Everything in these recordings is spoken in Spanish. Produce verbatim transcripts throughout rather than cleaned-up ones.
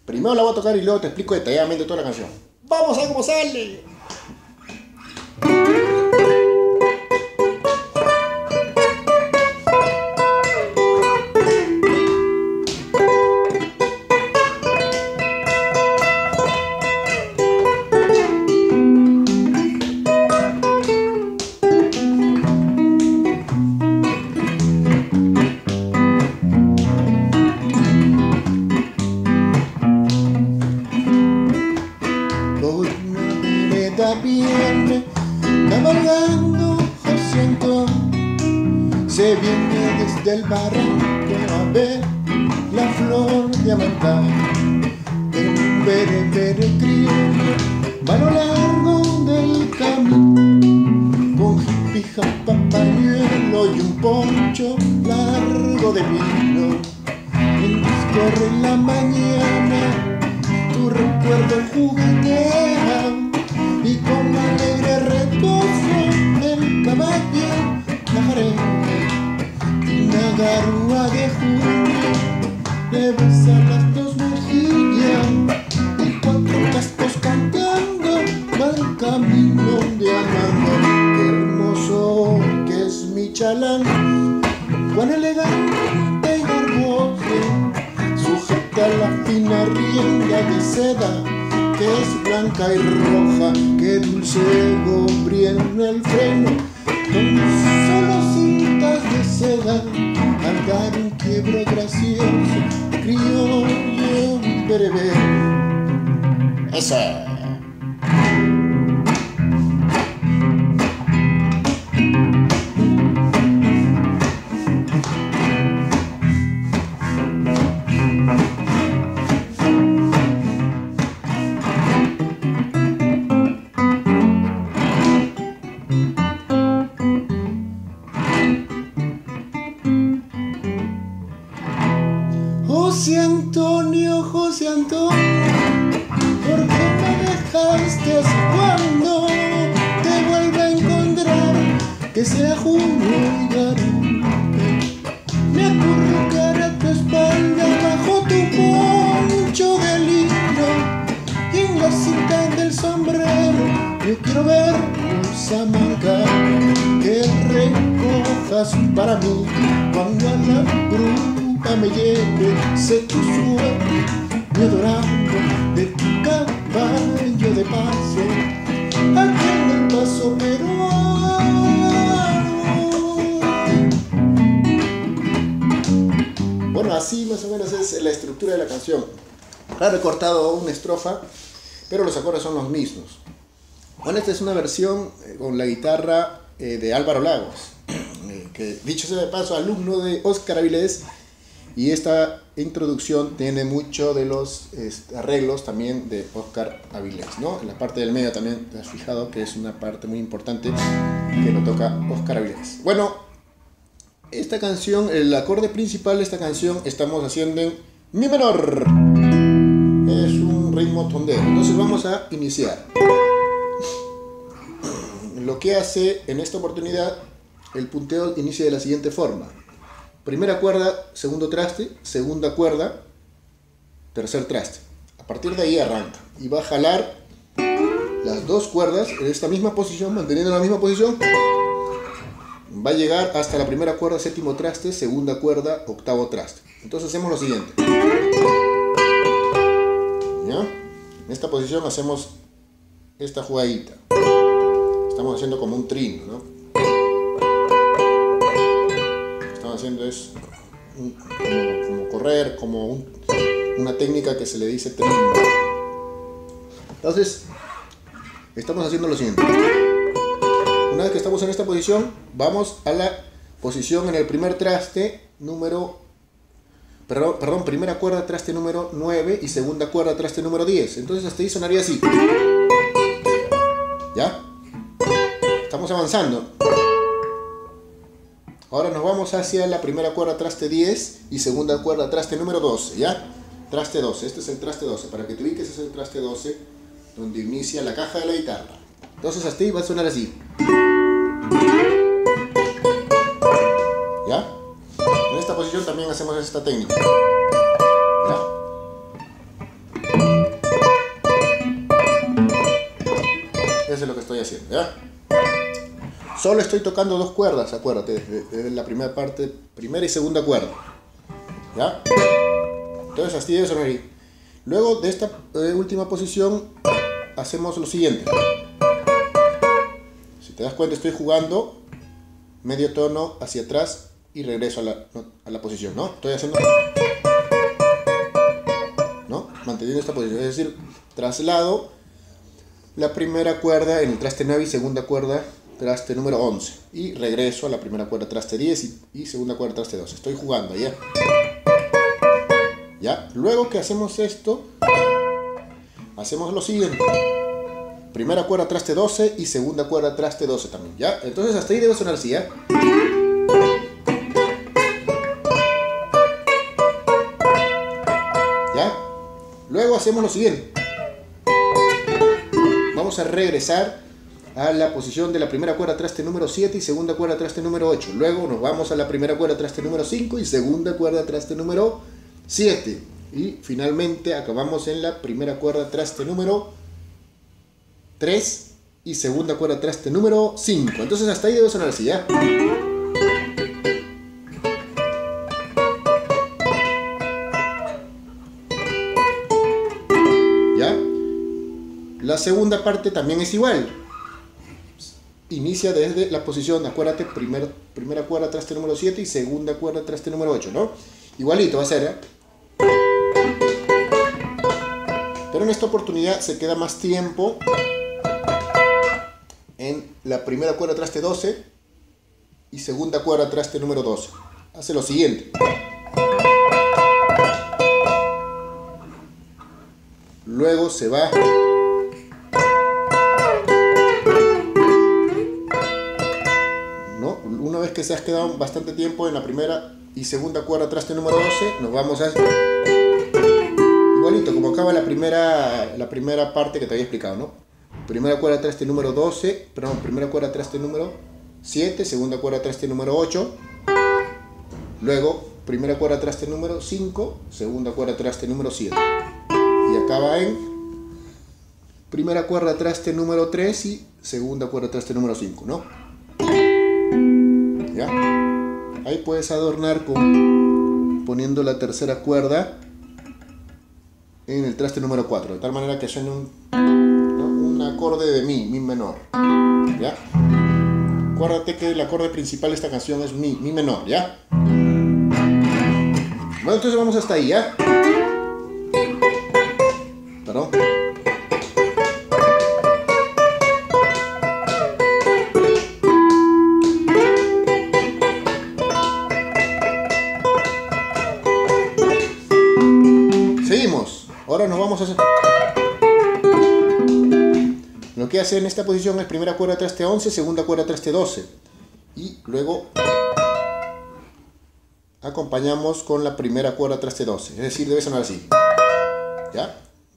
Primero la voy a tocar y luego te explico detalladamente toda la canción. ¡Vamos a ver cómo sale! Viene cabalgando José Antón, se viene desde el barranco a ver la flor diamantada. En un bere bere criollo va a lo largo del camino, con jipija, papañuelo y un poncho largo de vino. Mientras corre la mañana, tu recuerdo juguetea, y con alegre reposo el caballo bajaré. Una garúa de junio le besa las dos mejillas, y cuatro cascos cantando van camino de Amanda. Qué hermoso que es mi chalán, cuán elegante y garboso, sujeta la fina rienda de seda que es blanca y roja, que dulce gobriena el freno, con solo cintas de seda, al dar un quiebro gracioso, criollo y bereber. ¡Esa! José Antonio, José Antonio, ¿por qué me dejaste cuando te vuelva a encontrar? Que sea junio y garante, me acurrucaré a tu espalda bajo tu poncho de lino, y en la cinta del sombrero yo quiero vernos amargar, que recojas para mí cuando a la bruma me lleve, sé tu sueño, mi adorado, de tu caballo de paso, aquí en el paso peruano. Bueno, así más o menos es la estructura de la canción. Claro, he cortado una estrofa, pero los acordes son los mismos. Bueno, esta es una versión con la guitarra eh, de Álvaro Lagos, eh, que dicho sea de paso, alumno de Óscar Avilés. Y esta introducción tiene mucho de los este, arreglos también de Óscar Avilés, ¿no? En la parte del medio también te has fijado que es una parte muy importante que lo toca Óscar Avilés. Bueno, esta canción, el acorde principal de esta canción estamos haciendo en mi menor. Es un ritmo tondero. Entonces vamos a iniciar. Lo que hace en esta oportunidad, el punteo inicia de la siguiente forma. Primera cuerda, segundo traste, segunda cuerda, tercer traste. A partir de ahí arranca y va a jalar las dos cuerdas en esta misma posición, manteniendo la misma posición. Va a llegar hasta la primera cuerda, séptimo traste, segunda cuerda, octavo traste. Entonces hacemos lo siguiente. ¿Ya? En esta posición hacemos esta jugadita. Estamos haciendo como un trino, ¿no? Haciendo es un, como, como correr, como un, una técnica que se le dice trino. Entonces estamos haciendo lo siguiente. Una vez que estamos en esta posición, vamos a la posición en el primer traste número perdón, perdón primera cuerda traste número nueve y segunda cuerda traste número diez. Entonces hasta ahí sonaría así. ¿Ya? Estamos avanzando. Ahora nos vamos hacia la primera cuerda traste diez y segunda cuerda traste número doce, ¿ya? Traste doce, este es el traste doce, para que te ubiques es el traste doce, donde inicia la caja de la guitarra. Entonces hasta ahí va a sonar así. ¿Ya? En esta posición también hacemos esta técnica. ¿Ya? fíjense lo que estoy haciendo, ¿ya? Solo estoy tocando dos cuerdas, acuérdate, desde, desde la primera parte, primera y segunda cuerda, ¿ya? Entonces así debe sonar ahí. Luego de esta eh, última posición hacemos lo siguiente. Si te das cuenta, estoy jugando medio tono hacia atrás y regreso a la, a la posición, ¿no? Estoy haciendo, ¿no? Manteniendo esta posición, es decir, traslado la primera cuerda en el traste nueve y segunda cuerda traste número once y regreso a la primera cuerda traste diez y, y segunda cuerda traste doce. Estoy jugando, ¿ya? ¿Ya? Luego que hacemos esto, hacemos lo siguiente. Primera cuerda traste doce y segunda cuerda traste doce también, ¿ya? Entonces hasta ahí debe sonar así, ¿ya? ¿Ya? Luego hacemos lo siguiente. Vamos a regresar a la posición de la primera cuerda traste número siete y segunda cuerda traste número ocho. Luego nos vamos a la primera cuerda traste número cinco y segunda cuerda traste número siete. Y finalmente acabamos en la primera cuerda traste número tres y segunda cuerda traste número cinco. Entonces hasta ahí debe sonar así, ¿ya? ¿Ya? La segunda parte también es igual. Inicia desde la posición, acuérdate, primer, primera cuerda traste número siete y segunda cuerda traste número ocho, ¿no? Igualito va a ser, ¿eh? Pero en esta oportunidad se queda más tiempo en la primera cuerda traste doce y segunda cuerda traste número doce. Hace lo siguiente. Luego se va ¿no? Una vez que se has quedado bastante tiempo en la primera y segunda cuerda traste número doce, nos vamos a igualito como acaba la primera la primera parte que te había explicado, ¿no? Primera cuerda traste número doce, perdón, primera cuerda traste número siete, segunda cuerda traste número ocho, luego primera cuerda traste número cinco, segunda cuerda traste número siete y acaba en primera cuerda traste número tres y segunda cuerda traste número cinco, ¿no? ¿Ya? Ahí puedes adornar con poniendo la tercera cuerda en el traste número cuatro, de tal manera que suene un, ¿no? un acorde de mi, mi menor, ¿ya? Acuérdate que el acorde principal de esta canción es mi, mi menor, ¿ya? Bueno, entonces vamos hasta ahí, ¿ya? Perdón. Seguimos. Ahora nos vamos a hacer... Lo que hace en esta posición es primera cuerda traste once, segunda cuerda traste doce. Y luego acompañamos con la primera cuerda traste doce. Es decir, debe sonar así. ¿Ya?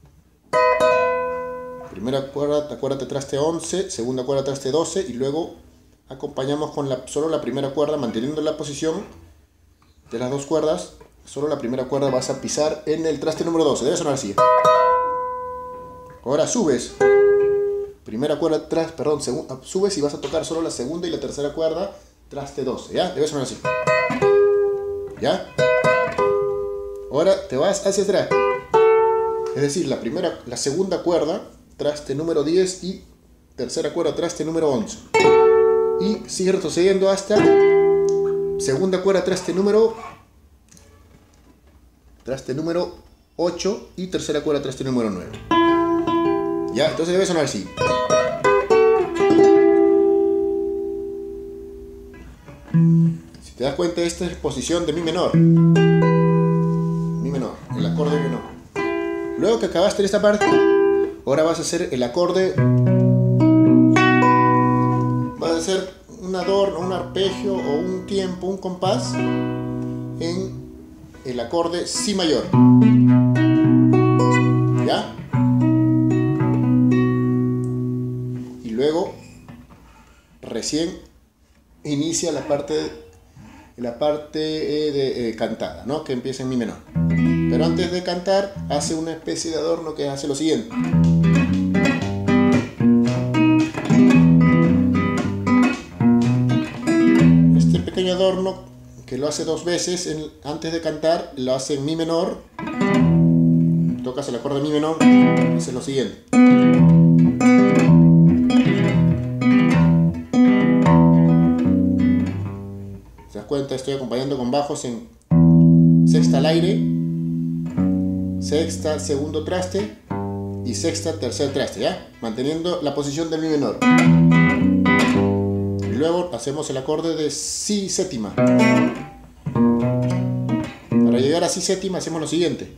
Primera cuerda, acuérdate, traste once, segunda cuerda traste doce y luego acompañamos con la, solo la primera cuerda, manteniendo la posición de las dos cuerdas. Solo la primera cuerda vas a pisar en el traste número doce. Debe sonar así. Ahora subes. Primera cuerda tras, perdón, subes y vas a tocar solo la segunda y la tercera cuerda traste doce. ¿Ya? Debe sonar así. ¿Ya? Ahora te vas hacia atrás. Es decir, la primera, la segunda cuerda traste número diez y tercera cuerda traste número once. Y sigue retrocediendo hasta segunda cuerda traste número traste número ocho y tercera cuerda traste número nueve. Ya, entonces debe sonar así. Si te das cuenta, esta es posición de mi menor. Mi menor, el acorde menor. Luego que acabaste en esta parte, ahora vas a hacer el acorde. Vas a hacer un adorno, un arpegio o un tiempo, un compás en el acorde Si mayor. ¿Ya? Y luego recién inicia la parte la parte eh, de, eh, cantada, ¿no? Que empieza en Mi menor. Pero antes de cantar hace una especie de adorno que hace lo siguiente. adorno que lo hace dos veces en, antes de cantar, lo hace en mi menor. Tocas el acorde de mi menor, haces lo siguiente. ¿Se das cuenta? Estoy acompañando con bajos en sexta al aire, sexta segundo traste y sexta tercer traste, ¿ya? Manteniendo la posición del mi menor. Y luego hacemos el acorde de si séptima. Para llegar a si séptima hacemos lo siguiente.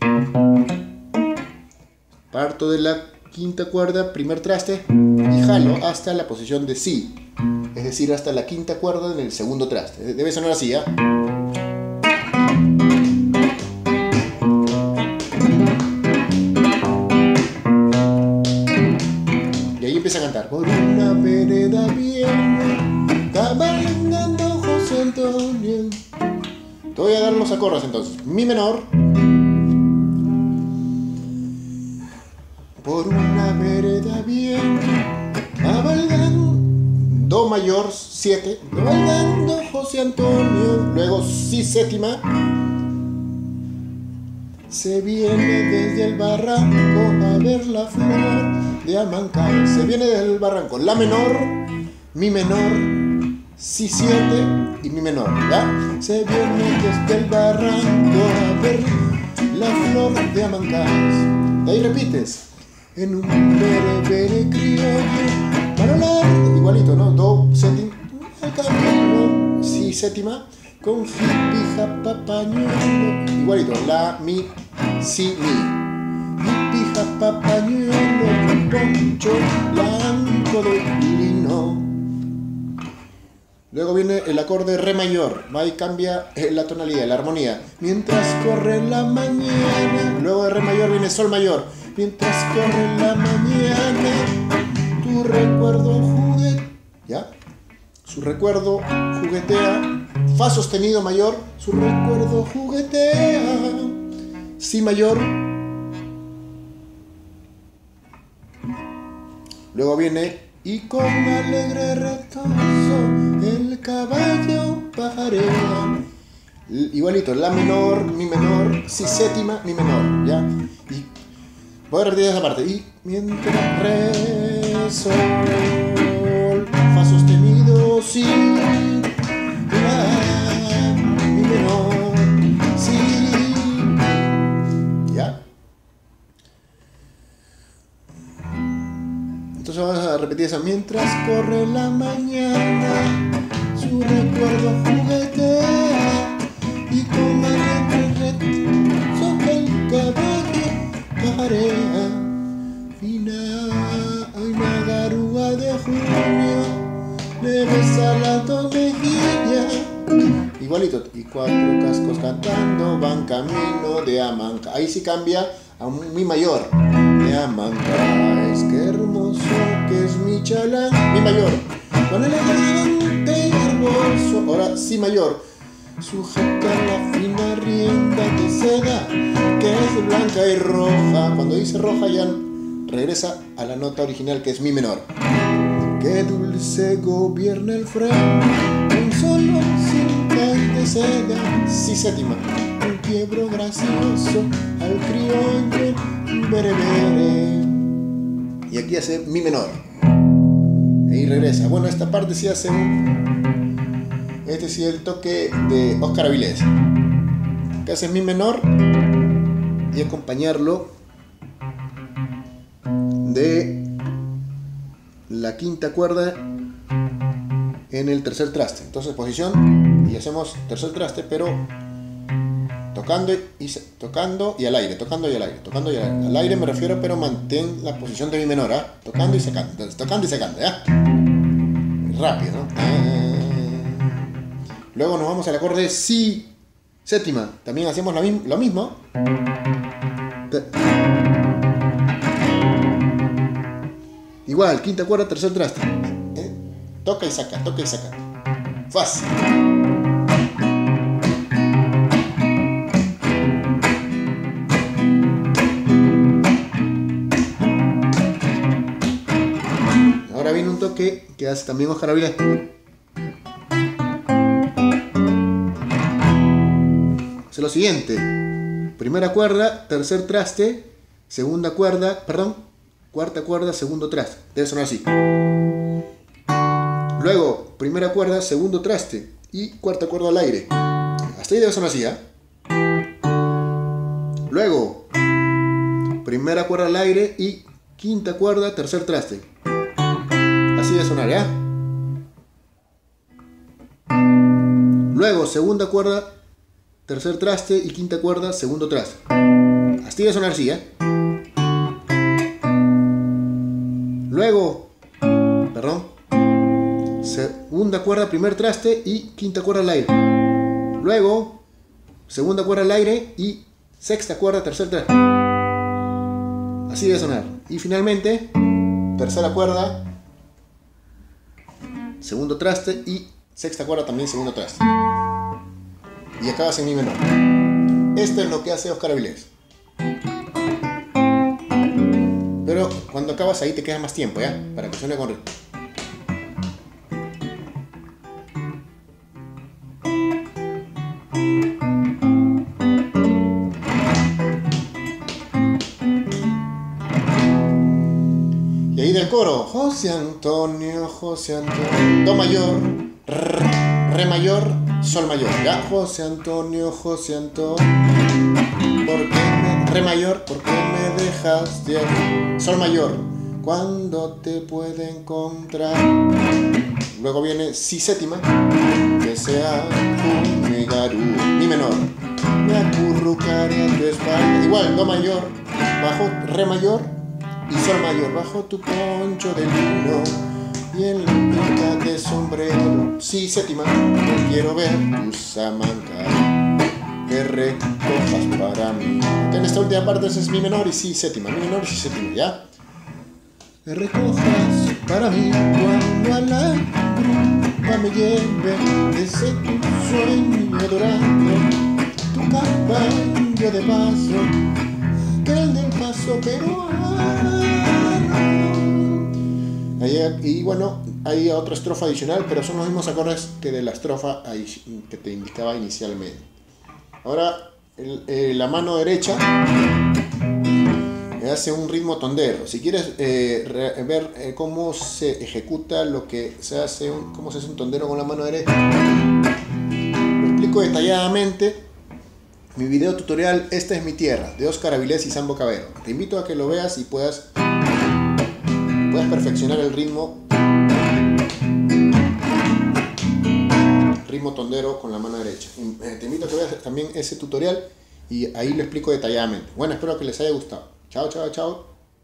Parto de la quinta cuerda, primer traste, y jalo hasta la posición de si. Es decir, hasta la quinta cuerda en el segundo traste. Debe sonar así, ¿ya? Y ahí empieza a cantar. Por una vereda viene, cabalgando José Antonio. Te voy a dar los acordes entonces. Mi menor. Por una vereda viene, cabalgando. Do mayor siete, cabalgando José Antonio. Luego si séptima. Se viene desde el barranco a ver la flor de Amancay. Se viene desde el barranco. La menor, mi menor, si siete y mi menor, ¿ya? Se viene desde el barranco a ver la flor de Amancay. De ahí repites. En un bere bere criollo, para hablar, igualito, ¿no? Do séptima, al camino, si séptima, con hippie, japa, pañuelo, igualito, la, mi, si, mi. Hippie, japa, pañuelo, poncho blanco de lino. Luego viene el acorde re mayor, va y cambia la tonalidad, la armonía. Mientras corre la mañana, luego de re mayor viene sol mayor. Mientras corre la mañana, tu recuerdo juguetea, ¿ya? Su recuerdo juguetea, fa sostenido mayor, su recuerdo juguetea, si mayor. Luego viene, y con alegre retorno, el caballo pajarea. Igualito, la menor, mi menor, si séptima, mi menor, ¿ya? Y voy a repetir esa parte. Y mientras re, sol, fa sostenido, si, la, mi menor, si. ¿Ya? Entonces vamos a repetir eso. Mientras corre la mañana, su recuerdo juguetea. Y con alegre retorno, el caballo marea, fina, una garúa de junio, le besa las dos mejillas. Igualito, y cuatro cascos cantando van camino de Amancay. Ahí sí cambia a un mi mayor. De Amancay, es que hermoso que es mi chalán. Mi mayor, con el elegante y hermoso. Ahora si mayor. Sujeta la fina rienda de seda, que es blanca y roja. Cuando dice roja ya regresa a la nota original, que es mi menor. Que dulce gobierna el freno, un solo cinta de seda, si séptima. Un quiebro gracioso al criollo berebere. Y aquí hace mi menor. Y regresa. Bueno, esta parte sí hace un... Este sí es el toque de Óscar Avilés, que hace mi menor y acompañarlo de la quinta cuerda en el tercer traste. Entonces posición y hacemos tercer traste, pero tocando y, tocando y al aire, tocando y al aire, tocando y al aire. Al aire me refiero, pero mantén la posición de mi menor, ¿eh? Tocando y sacando. Entonces, tocando y sacando, ¿ya? Rápido, ¿no? Ah. Luego nos vamos al acorde si séptima. También hacemos lo mismo. Igual, quinta cuerda, tercer traste. ¿Eh? Toca y saca, toca y saca. Fácil. Ahora viene un toque que hace también Óscar Avilés. lo siguiente. Primera cuerda, tercer traste, segunda cuerda, perdón, cuarta cuerda, segundo traste. Debe sonar así. Luego, primera cuerda, segundo traste y cuarta cuerda al aire. Hasta ahí debe sonar así, ¿eh? Luego, primera cuerda al aire y quinta cuerda, tercer traste. Así debe sonar, ¿ya? Luego, segunda cuerda, tercer traste y quinta cuerda, segundo traste. Así debe sonar así, ¿eh? Luego, perdón, segunda cuerda, primer traste y quinta cuerda al aire. Luego, segunda cuerda al aire y sexta cuerda, tercer traste. Así debe sonar. Y finalmente, tercera cuerda, segundo traste y sexta cuerda también, segundo traste. Y acabas en mi menor. Esto es lo que hace Óscar Avilés. Pero cuando acabas ahí te queda más tiempo, ¿ya? Para que suene con ritmo. Y ahí del coro, José Antonio, José Antonio, do mayor, re, re mayor, sol mayor, ¿ya? José Antonio, José Antonio, ¿por qué me, re mayor, ¿por qué me dejaste aquí? Sol mayor, ¿cuándo te puede encontrar? Luego viene si séptima, que sea un megarú, mi menor, me acurrucaré a tu espalda. Igual, do mayor, bajo, re mayor y sol mayor, bajo tu poncho de lino y en la punta de sombrero. Si séptima, no quiero ver tu samanca que recojas para mí. En esta última parte es mi menor y si séptima, mi menor y si séptima, ¿ya? Que recojas para mí cuando a la bruma me lleve desde tu sueño dorado, tu caballo de paso, que el del paso peruano. Y bueno, hay otra estrofa adicional, pero son los mismos acordes que de la estrofa que te indicaba inicialmente. Ahora, el, eh, la mano derecha hace un ritmo tondero. Si quieres eh, re, ver eh, cómo se ejecuta lo que se hace, un, cómo se hace un tondero con la mano derecha, lo explico detalladamente. Mi video tutorial Esta es mi tierra, de Óscar Avilés y Sambo Cabero. Te invito a que lo veas y puedas, puedas perfeccionar el ritmo, ritmo tondero con la mano derecha. Te invito a que veas también ese tutorial y ahí lo explico detalladamente. Bueno, espero que les haya gustado. Chao, chao, chao.